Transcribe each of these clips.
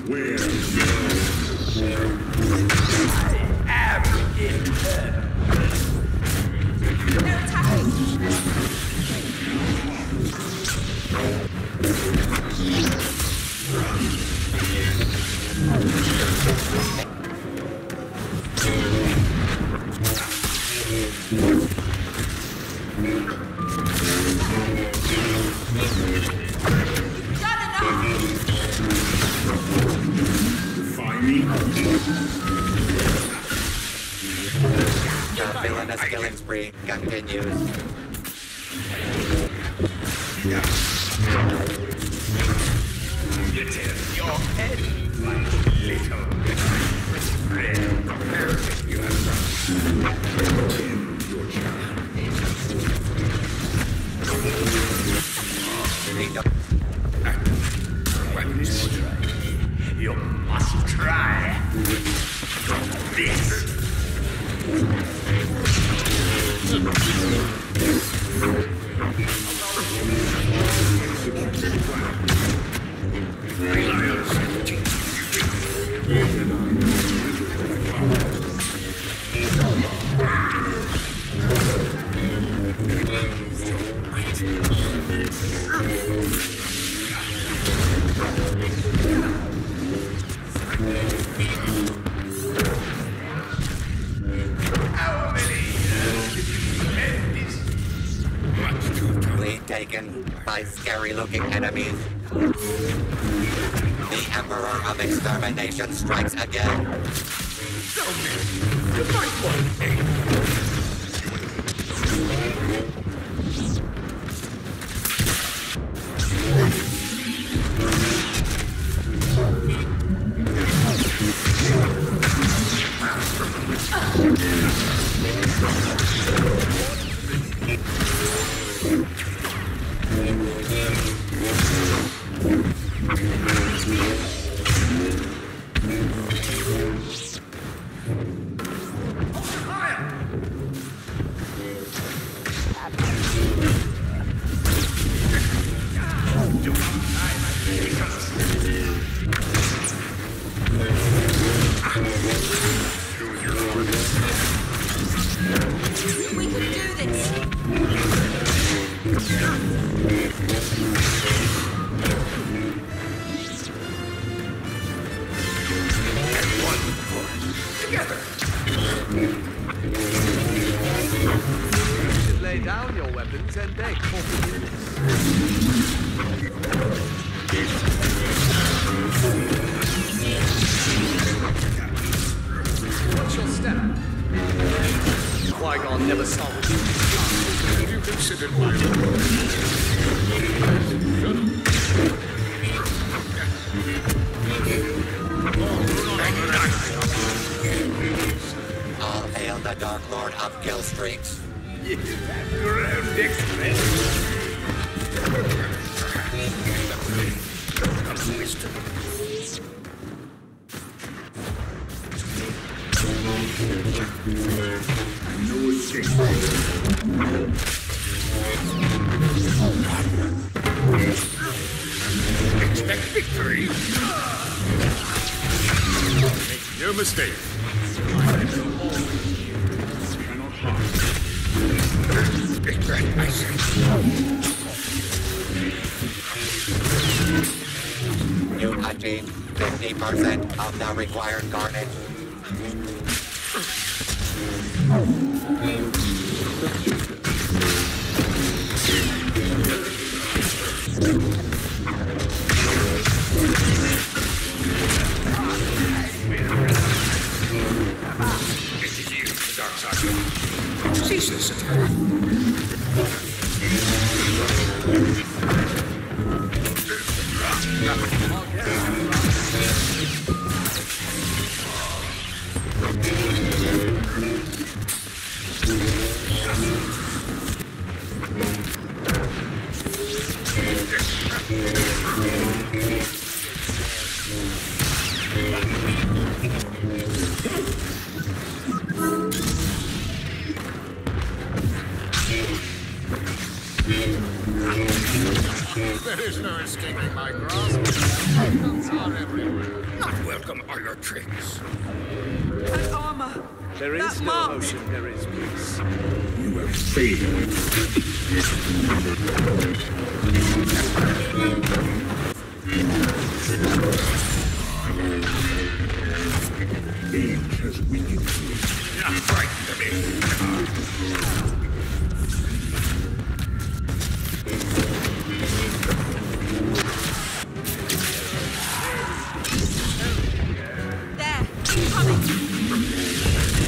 Your villainous killing spree continues. Your head, my little friend. You have you must try this. Taken by scary-looking enemies. The Emperor of Extermination strikes again. Lay down your weapons and beg for forgiveness. What's your step? Qui-Gon never saw it. Have you considered my All hail the Dark Lord of Killstreaks. Expect victory. Make no mistake. You achieved 50% of the required carnage. This is you, the Dark Side. Cease this attack. Not welcome are your tricks. That armor! There is That no mark. emotion, there is peace. You have failed. Age has weakened you. You're not frightened of me. There! Coming!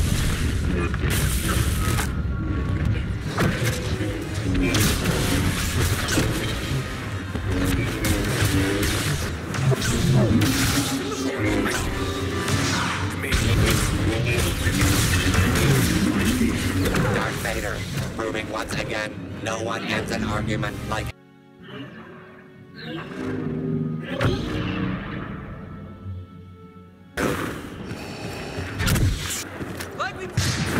Darth Vader, proving once again, no one ends an argument like Like we...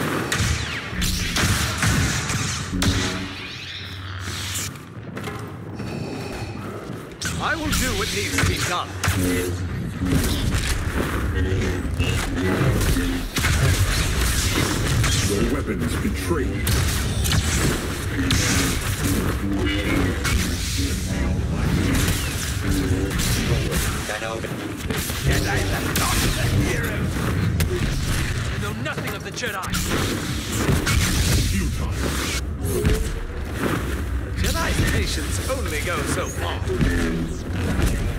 I will do what needs to be done. Your weapons betray you. Kenobi. I know nothing of the Jedi! Futile. Jedi's patience only goes so far.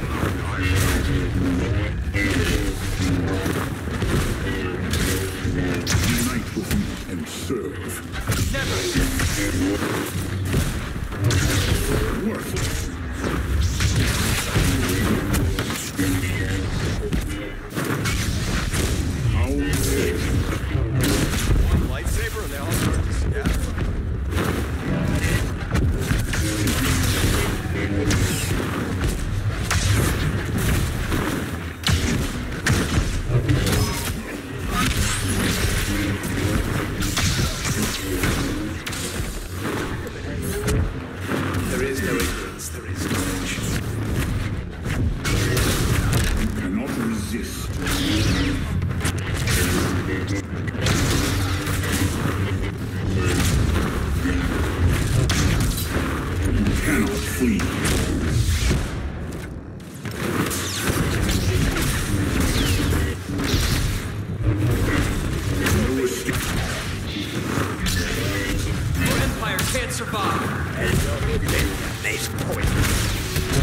Unite with me and serve. Never! Worthless. How dare One lightsaber and they all start to scatter. There is no ignorance, there is knowledge. you cannot resist. You cannot flee. No escape. Your Empire can't survive! This point.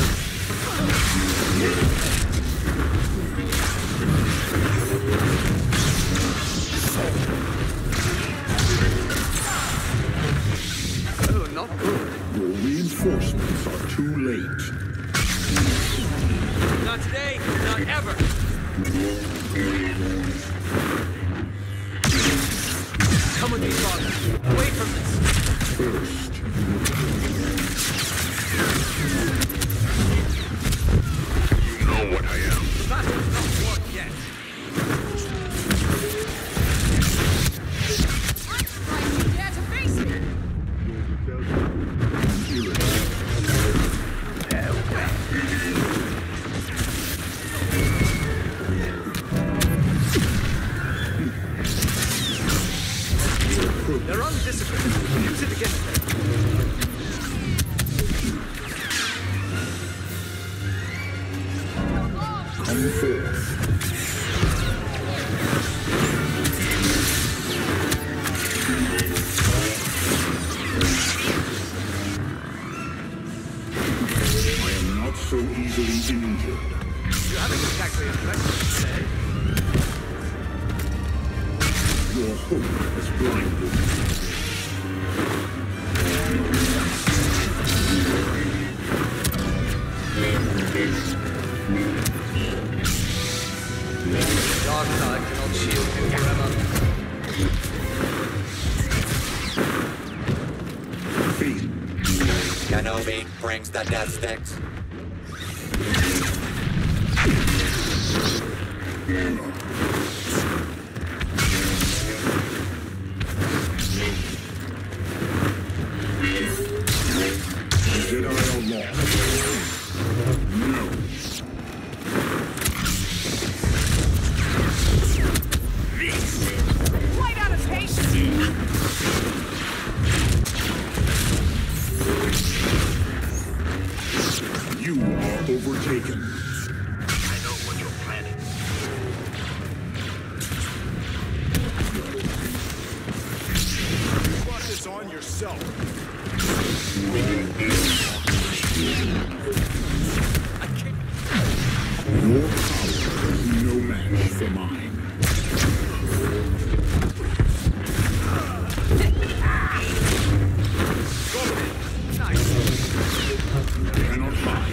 Oh, not good. Your reinforcements are too late. Not today, not ever! Come with me, father. Away from this! First, you know what I am. The battle's not won yet. Dare to face me! They're undisciplined. Use it against them. Come forth. I am not so easily injured. You haven't exactly impressed me today. Your hope has blinded me. Dark side cannot shield you forever. Fate. Kenobi brings the death sticks. Jedi are lost. No. overtaken. I know what you're planning. You brought this on yourself. Your power is no match for mine. Cannot hide.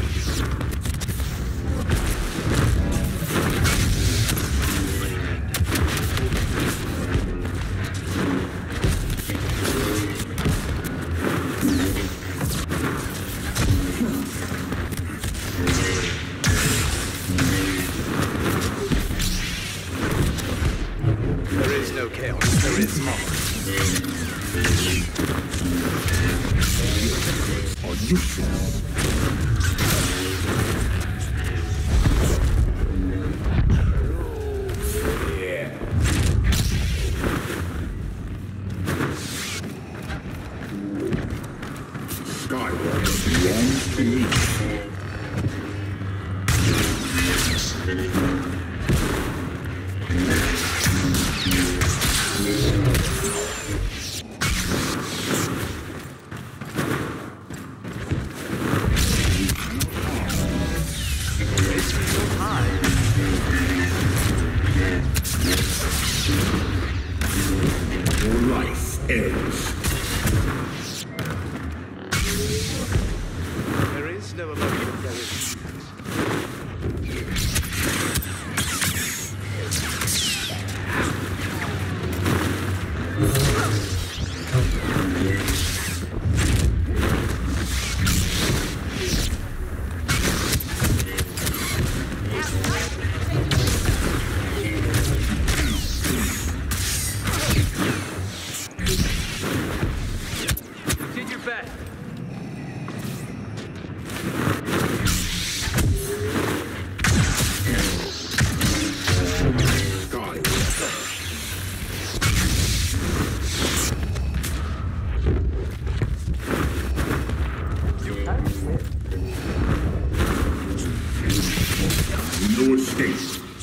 There is no chaos. There is harmony. Are useless. Skywalker belongs to me. Your life ends. There is no emotion. There is. Did your best. No escape.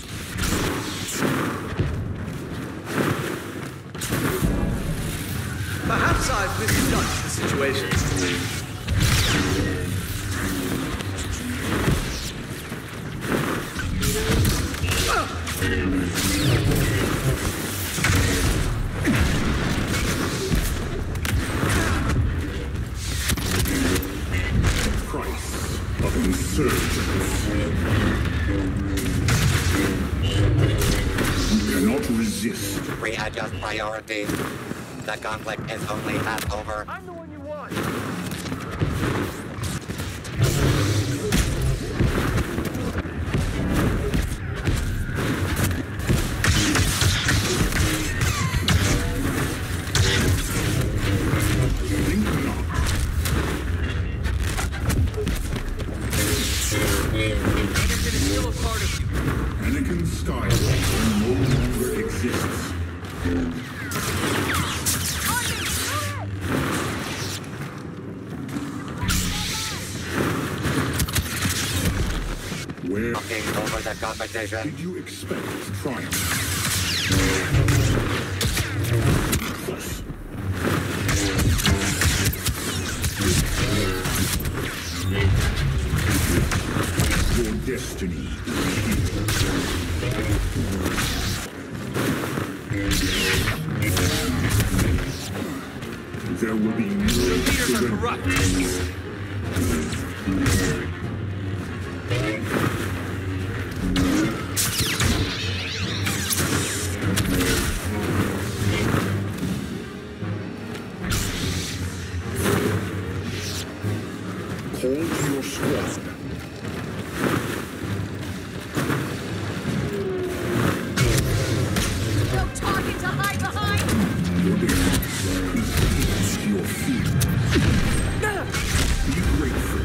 Perhaps I've misjudged the situation. Price of insurgence. You cannot resist. Readjust priorities. The conflict is only half over. I'm the one you want. Think not. Anakin is still a part of you. Anakin Skywalker no longer exists. Where Looking over the competition. did you expect triumph? Useless. Your destiny is here. There will be no Leaders are surrender. corrupt. Call to your squad. No talking to hide behind! Your defense is equal to your fear. Be grateful.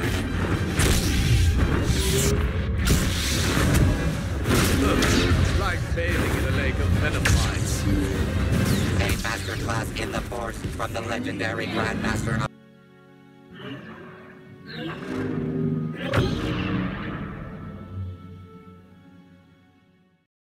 It's like bathing in a lake of venom lines. A masterclass in the Force from the legendary Grandmaster of